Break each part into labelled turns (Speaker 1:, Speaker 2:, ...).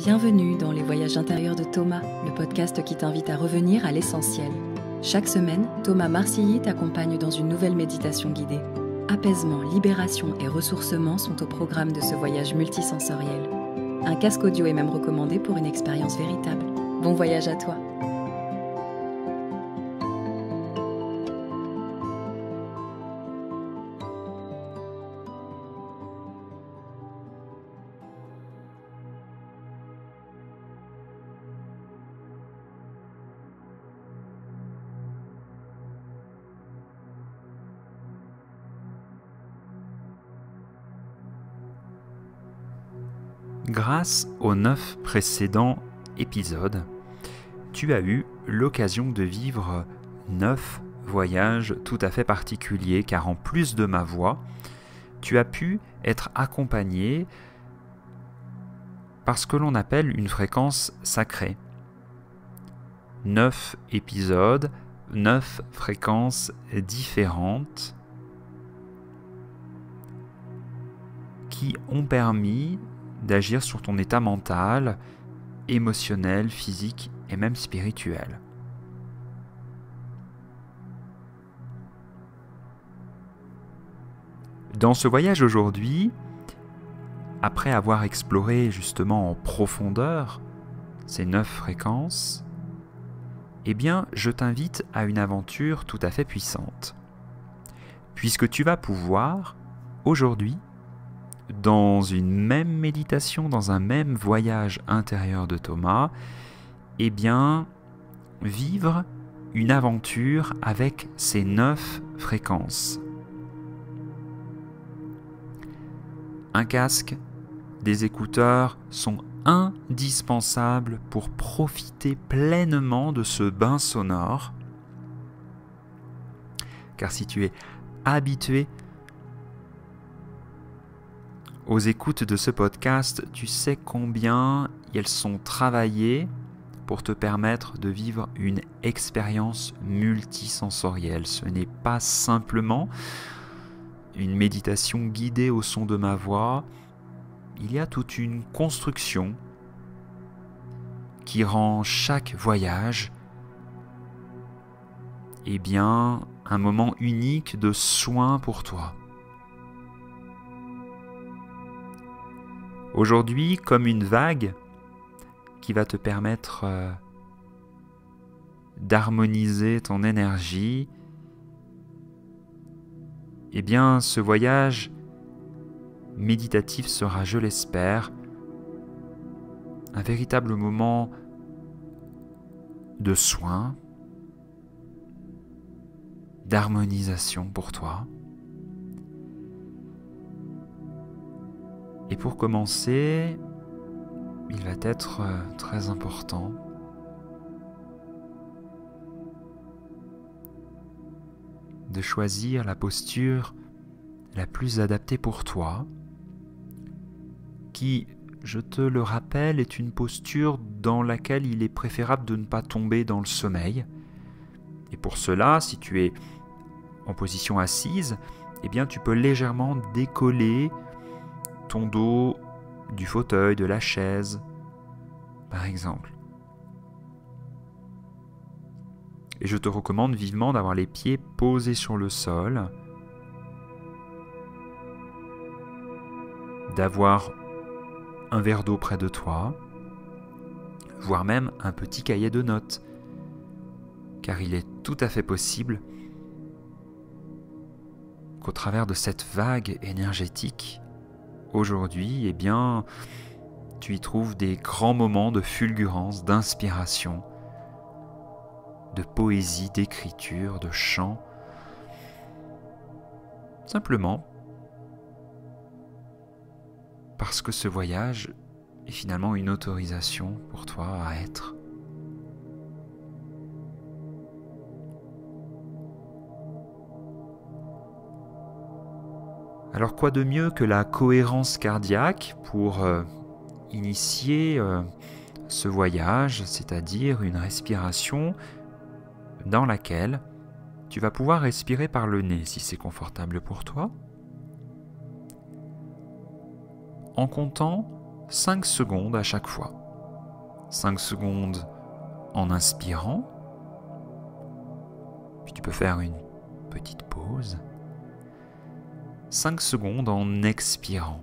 Speaker 1: Bienvenue dans Les Voyages intérieurs de Thomas, le podcast qui t'invite à revenir à l'essentiel. Chaque semaine, Thomas Marcilly t'accompagne dans une nouvelle méditation guidée. Apaisement, libération et ressourcement sont au programme de ce voyage multisensoriel. Un casque audio est même recommandé pour une expérience véritable. Bon voyage à toi!
Speaker 2: Grâce aux 9 précédents épisodes, tu as eu l'occasion de vivre 9 voyages tout à fait particuliers, car en plus de ma voix, tu as pu être accompagné par ce que l'on appelle une fréquence sacrée. 9 épisodes, 9 fréquences différentes qui ont permis d'agir sur ton état mental, émotionnel, physique et même spirituel. Dans ce voyage aujourd'hui, après avoir exploré justement en profondeur ces 9 fréquences, eh bien, je t'invite à une aventure tout à fait puissante. Puisque tu vas pouvoir, aujourd'hui, dans une même méditation, dans un même voyage intérieur de Thomas, eh bien, vivre une aventure avec ces 9 fréquences. Un casque, des écouteurs sont indispensables pour profiter pleinement de ce bain sonore. Car si tu es habitué aux écoutes de ce podcast, tu sais combien elles sont travaillées pour te permettre de vivre une expérience multisensorielle. Ce n'est pas simplement une méditation guidée au son de ma voix. Il y a toute une construction qui rend chaque voyage un moment unique de soin pour toi. Aujourd'hui, comme une vague qui va te permettre d'harmoniser ton énergie, eh bien, ce voyage méditatif sera, je l'espère, un véritable moment de soin, d'harmonisation pour toi. Et pour commencer, il va être très important de choisir la posture la plus adaptée pour toi, qui, je te le rappelle, est une posture dans laquelle il est préférable de ne pas tomber dans le sommeil. Et pour cela, si tu es en position assise, eh bien tu peux légèrement décoller ton dos du fauteuil, de la chaise, par exemple. Et je te recommande vivement d'avoir les pieds posés sur le sol, d'avoir un verre d'eau près de toi, voire même un petit cahier de notes, car il est tout à fait possible qu'au travers de cette vague énergétique, aujourd'hui, eh bien, tu y trouves des grands moments de fulgurance, d'inspiration, de poésie, d'écriture, de chant. Simplement parce que ce voyage est finalement une autorisation pour toi à être. Alors quoi de mieux que la cohérence cardiaque pour initier ce voyage, c'est-à-dire une respiration dans laquelle tu vas pouvoir respirer par le nez si c'est confortable pour toi, en comptant 5 secondes à chaque fois. 5 secondes en inspirant, puis tu peux faire une petite pause. 5 secondes en expirant.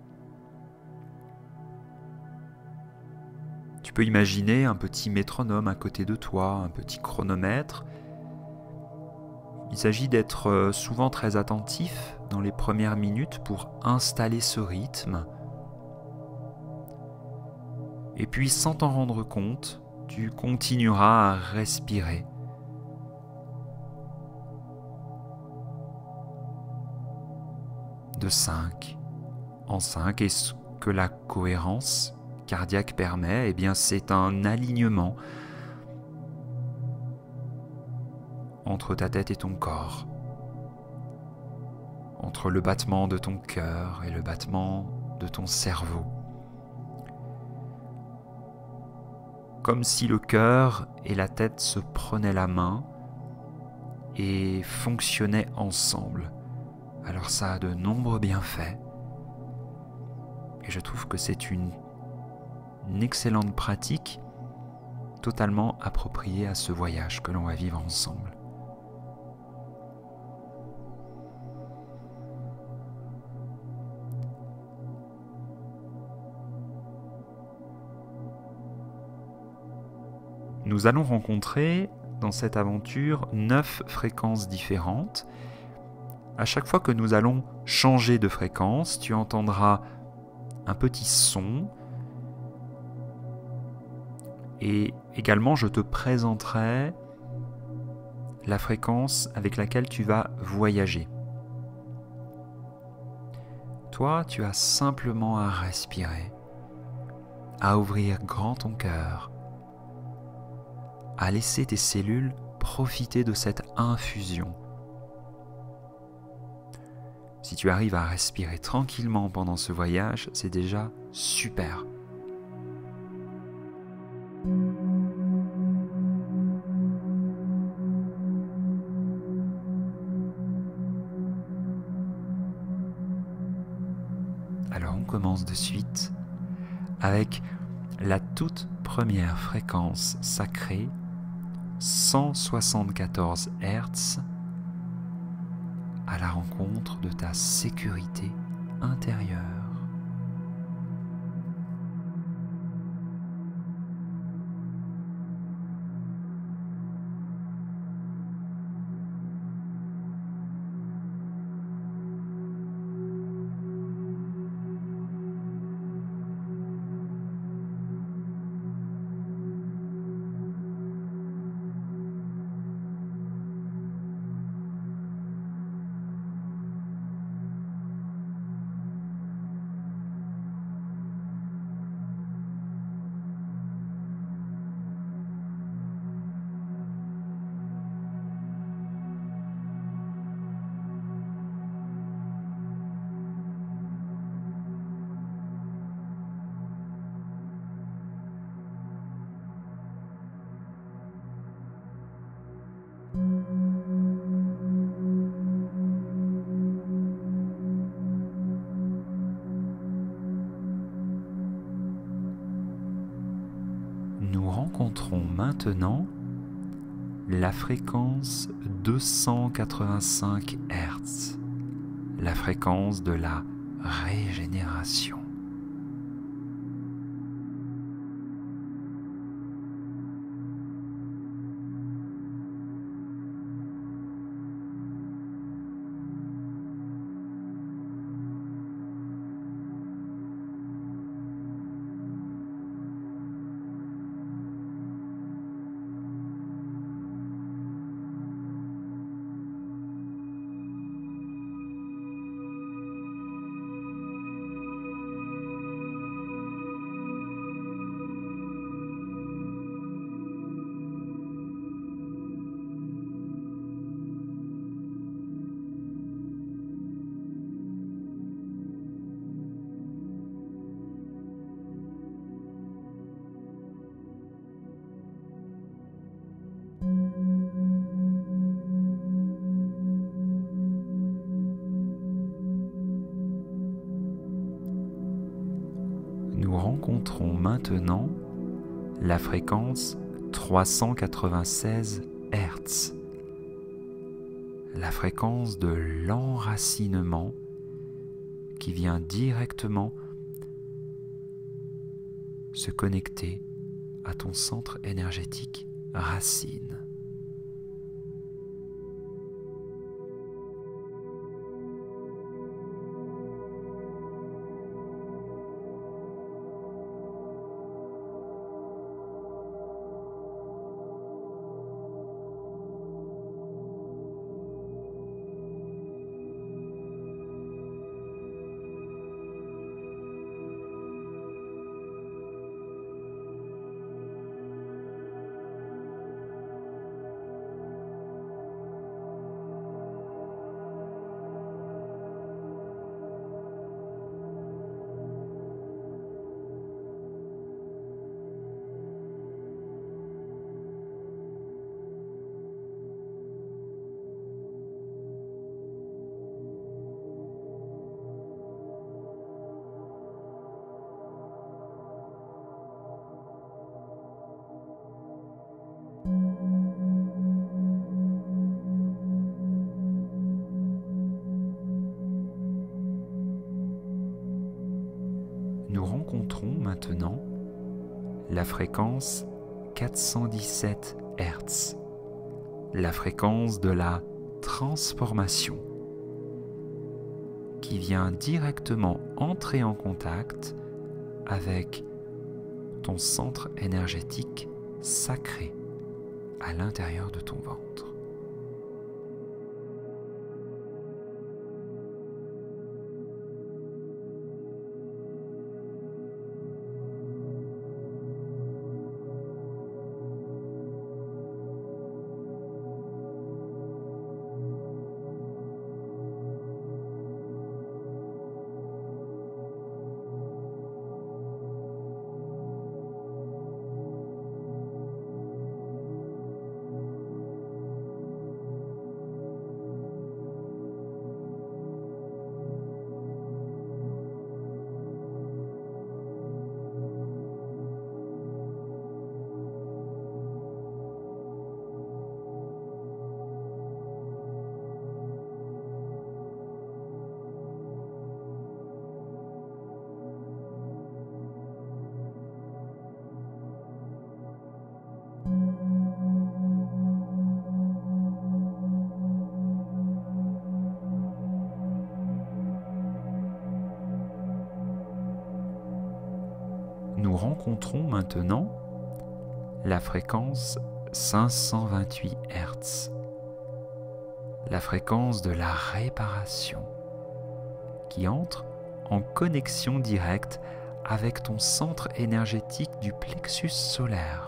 Speaker 2: Tu peux imaginer un petit métronome à côté de toi, un petit chronomètre. Il s'agit d'être souvent très attentif dans les premières minutes pour installer ce rythme. Et puis, sans t'en rendre compte, tu continueras à respirer. De 5 en 5, et ce que la cohérence cardiaque permet, eh bien, c'est un alignement entre ta tête et ton corps, entre le battement de ton cœur et le battement de ton cerveau. Comme si le cœur et la tête se prenaient la main et fonctionnaient ensemble. Alors ça a de nombreux bienfaits. Et je trouve que c'est une excellente pratique, totalement appropriée à ce voyage que l'on va vivre ensemble. Nous allons rencontrer dans cette aventure 9 fréquences différentes. À chaque fois que nous allons changer de fréquence, tu entendras un petit son et également je te présenterai la fréquence avec laquelle tu vas voyager. Toi, tu as simplement à respirer, à ouvrir grand ton cœur, à laisser tes cellules profiter de cette infusion. Si tu arrives à respirer tranquillement pendant ce voyage, c'est déjà super. Alors on commence de suite avec la toute première fréquence sacrée, 174 Hz, à la rencontre de ta sécurité intérieure. Nous rencontrons maintenant la fréquence 285 Hz, la fréquence de la régénération. Nous rencontrons maintenant la fréquence 396 Hz, la fréquence de l'enracinement qui vient directement se connecter à ton centre énergétique racine. Nous rencontrons maintenant la fréquence 417 Hz, la fréquence de la transformation, qui vient directement entrer en contact avec ton centre énergétique sacré à l'intérieur de ton ventre. Nous rencontrons maintenant la fréquence 528 Hz, la fréquence de la réparation, qui entre en connexion directe avec ton centre énergétique du plexus solaire.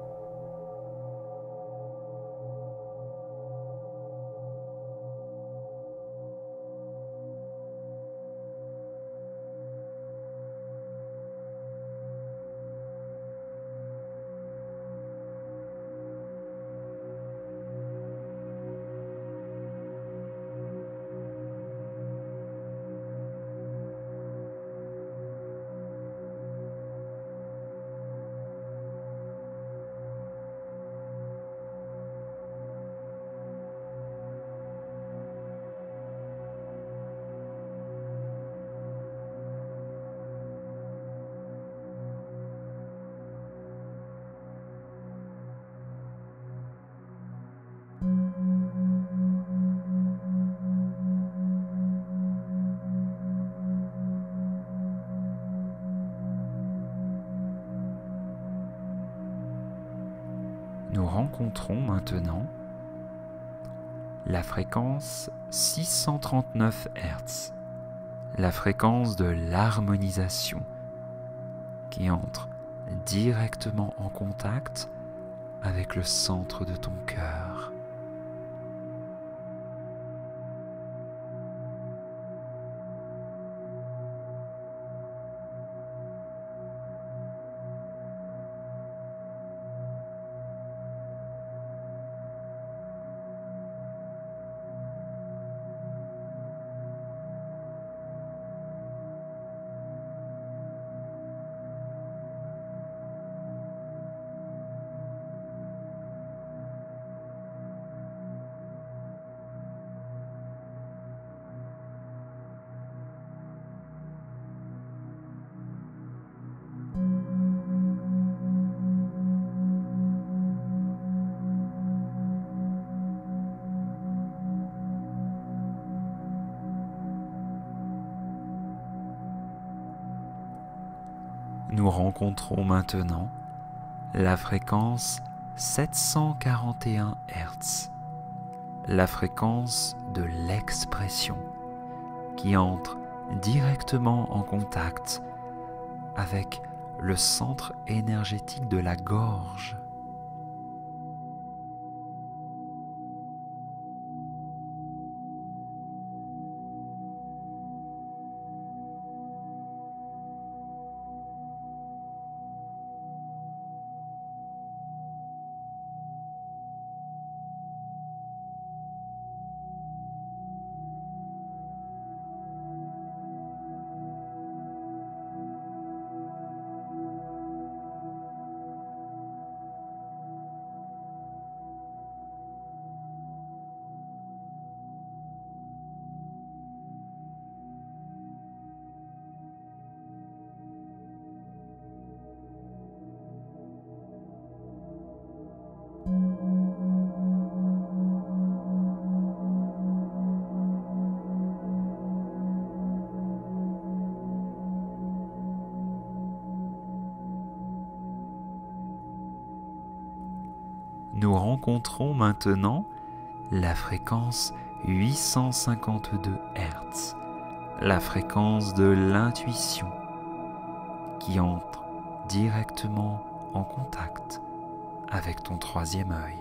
Speaker 2: Nous rencontrons maintenant la fréquence 639 Hz, la fréquence de l'harmonisation, qui entre directement en contact avec le centre de ton cœur. Nous rencontrons maintenant la fréquence 741 Hz, la fréquence de l'expression qui entre directement en contact avec le centre énergétique de la gorge. Nous rencontrons maintenant la fréquence 852 Hz, la fréquence de l'intuition qui entre directement en contact avec ton troisième œil.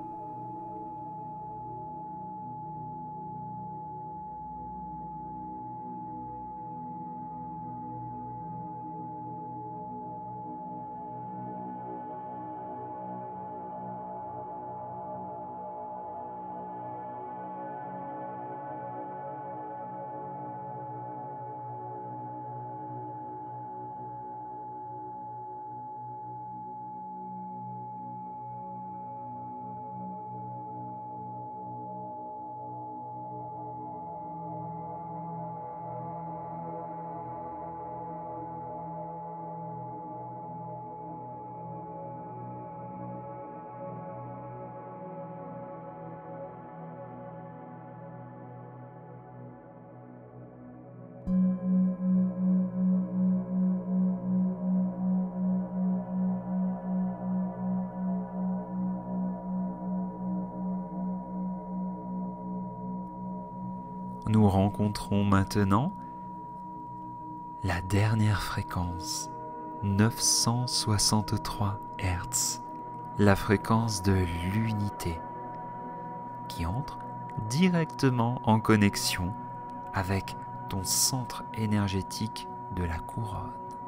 Speaker 2: Nous rencontrons maintenant la dernière fréquence, 963 Hz, la fréquence de l'unité, qui entre directement en connexion avec ton centre énergétique de la couronne.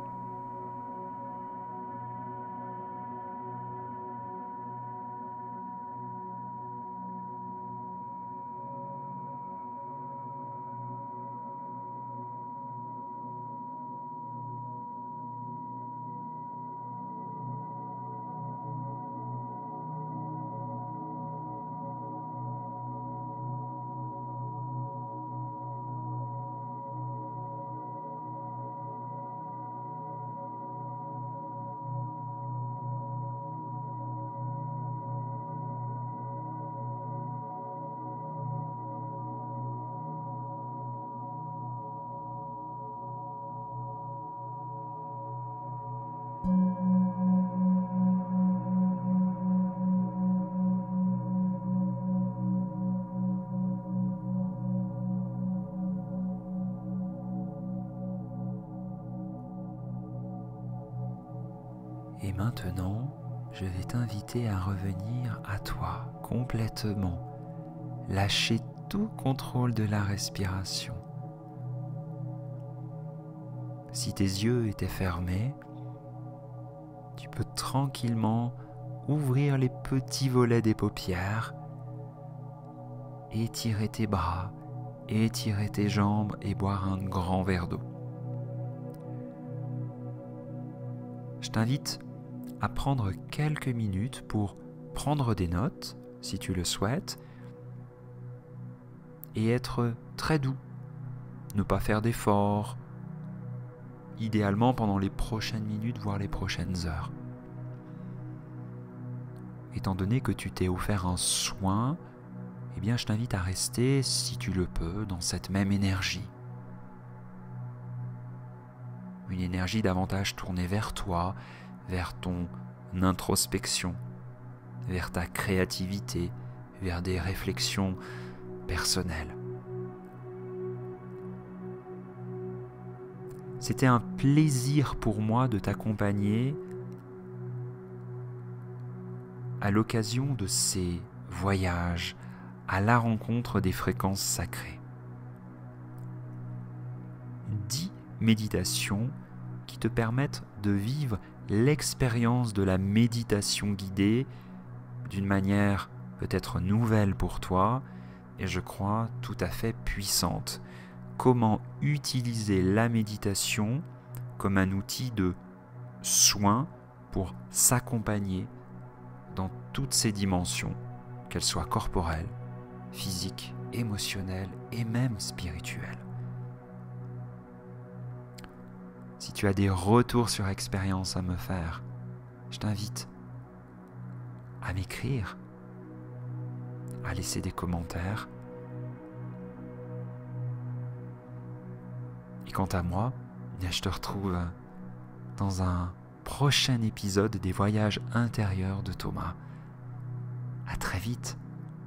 Speaker 2: Et maintenant, je vais t'inviter à revenir à toi complètement, lâcher tout contrôle de la respiration. Si tes yeux étaient fermés, tu peux tranquillement ouvrir les petits volets des paupières, étirer tes bras, étirer tes jambes et boire un grand verre d'eau. Je t'invite à prendre quelques minutes pour prendre des notes, si tu le souhaites, et être très doux, ne pas faire d'efforts, idéalement pendant les prochaines minutes, voire les prochaines heures. Étant donné que tu t'es offert un soin, eh bien je t'invite à rester, si tu le peux, dans cette même énergie. une énergie davantage tournée vers toi, vers ton introspection, vers ta créativité, vers des réflexions personnelles. C'était un plaisir pour moi de t'accompagner à l'occasion de ces voyages à la rencontre des fréquences sacrées. 10 méditations qui te permettent de vivre l'expérience de la méditation guidée d'une manière peut-être nouvelle pour toi et je crois tout à fait puissante. Comment utiliser la méditation comme un outil de soin pour s'accompagner dans toutes ses dimensions, qu'elles soient corporelles, physiques, émotionnelles et même spirituelles. Si tu as des retours sur expérience à me faire, je t'invite à m'écrire, à laisser des commentaires. Et quant à moi, je te retrouve dans un prochain épisode des voyages intérieurs de Thomas. À très vite.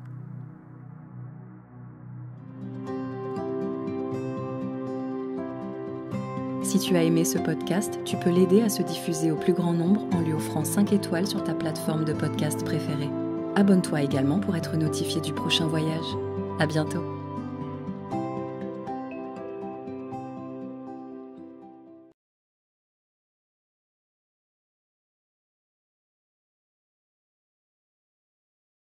Speaker 1: Si tu as aimé ce podcast, tu peux l'aider à se diffuser au plus grand nombre en lui offrant 5 étoiles sur ta plateforme de podcast préférée. Abonne-toi également pour être notifié du prochain voyage. À bientôt.